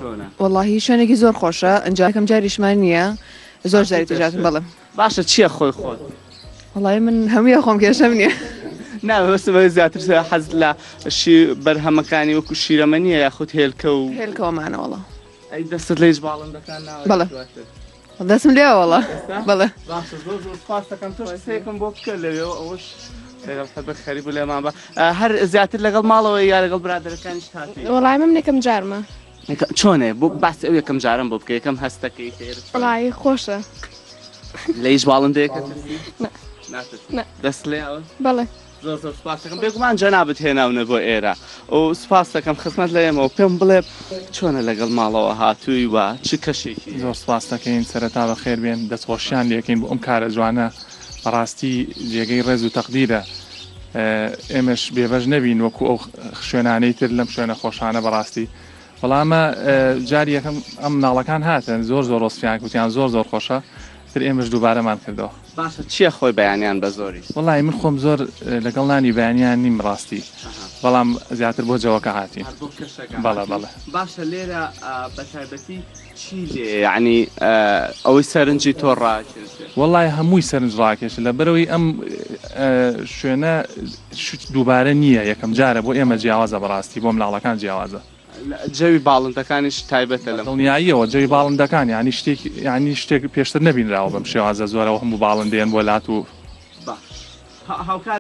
چۆنە؟ والله شوێنێکی زۆر خۆشە ئەنجا کەم جاریشمان نییە زۆر جاری تجاتم بەڵێ باشە چییە خۆی خۆت؟ والله من هەموویە خۆم کێشەم نییە ناوەستە زیاتر حەز لە شی بەرهەمەکانی وەکو شیرەمە نییە یاخود هێلکە و هێلکەوەمانە وەڵە ئەی دەستت لە هیچ باڵندەکان بەڵێ دەستم لێ وەڵە بەڵێ باشە زۆر زۆر سپاس دەکەم تۆ سێکم بۆ بکە لەوێ ئەوەش بە خەریب لێمان بە هەر زیاتر لەگەڵ ماڵەوە یا لەگەڵ برادەرەکانیش هاتی وەڵای من یەکەم جارمە چۆنێ بۆ باسی ئەو یەکەم جارم بۆ بکە یەکەم هەستەکەی وەڵای خۆشە لە هیچ باڵندەیەکە دەست لێ بەڵێ زۆر زۆر سپاس دەکەم بێگومان جەنابەت هێناونە بۆ ئێرە و سپاس دەکەم خزمەت لە ئێمەوە پێم بڵێ چۆنە لەگەڵ ماڵەوە هاتووی وە چ کەشێکی زۆر سپاس دەکەین سەرەتا بە خێر بێن دەستخۆشیان لێکەین بۆ ئەم کارە جوانە بەڕاستی جێگەی ڕێز و تەقدیرە ئێمەش بێبەش نەبین وەکو ئەو شوێنانەی تر لەم شوێنە خۆشانە بەڕاستی بەڵامە جاری یەکەم ئەم ناڵەکان هاتن زۆر زۆر ڕۆستیان کوتیان زۆر زۆر خۆشە تر ئێمەش دووبارەمان کردەوە باشە چییە خۆی بەیانیان بە زۆری وەڵی من خۆم زۆر لەگەڵ نانی بەیانیان نیم ڕاستی بەڵام زیاتر بۆ جەوەکە هاتی بەڵێ بەڵێ باشە لێرە بە تایبەتی چی لێ یعنی ئەوەی سەرنجی تۆ ڕاکێشێ وەڵی هەمووی سەرنج ڕاکێشە لە بەرەوەی ئەم شوێنە دووبارە نییە یەکەم جارە بۆ ئێمە جیاوازە بەڕاستی بۆ مناڵەکان جیاوازە جەوی باڵندەکانیش تایبەتە لە دڵنیاییەوە جەوی باڵندەکان ینی شتێک پێشتر نەبینراوە بەم شێوازە زۆرەوە هەموو باڵندێن بۆ لات و